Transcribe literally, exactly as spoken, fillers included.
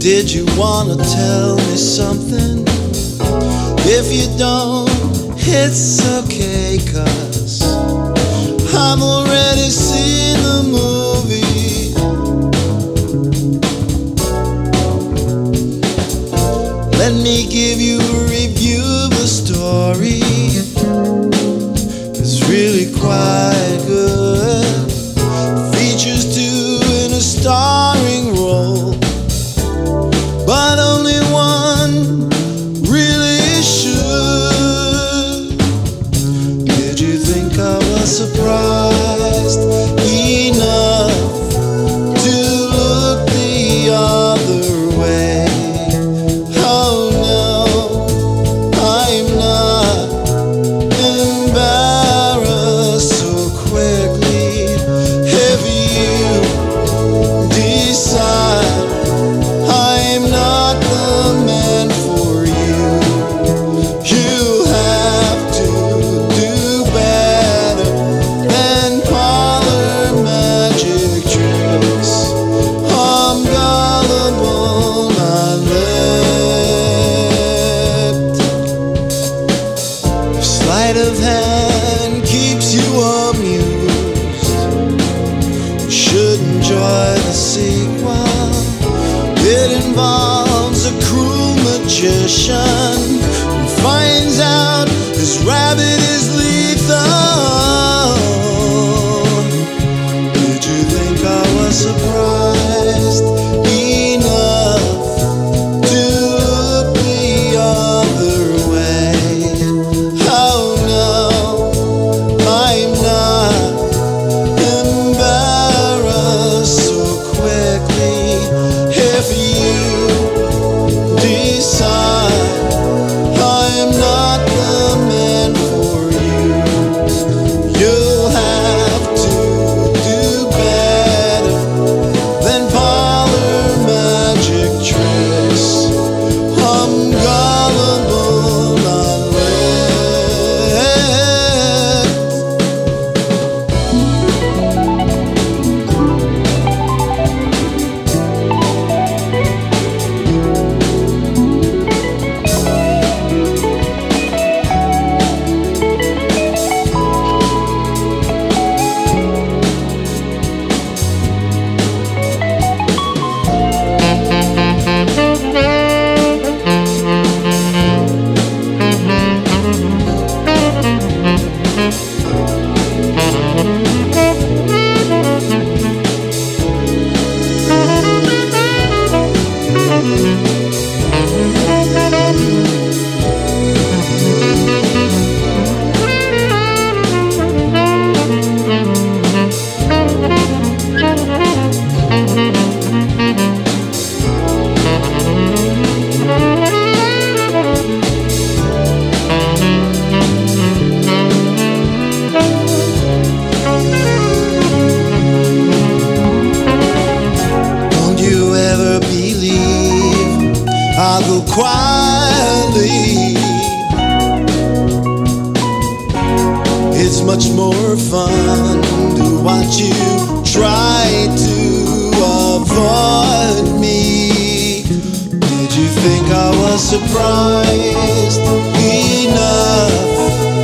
Did you wanna tell me something? If you don't, it's okay, 'cause I've already seen the movie. Let me give you a review of the story. It's really quite good. Features two in a starring role, but only one really should. Did you think I was surprised enough to look the other way? Oh no, I'm not embarrassed so quickly. If you decide I'm not the man for you, you have to do better than parlor magic tricks. I'm gullible, not licked. If sleight of hand keeps you amused, you should enjoy the sequel. It involves a cruel magician who finds out his rabbit is lethal. Did you think I was surprised enough to look the other way? Oh no, I'm not embarrassed so quickly. If you decide I'm not the man for you, you'll have to do better than parlor magic tricks. I'm gullible, not licked. Don't you ever believe I'll go quietly? It's much more fun to watch you try to avoid me. Did you think I was surprised enough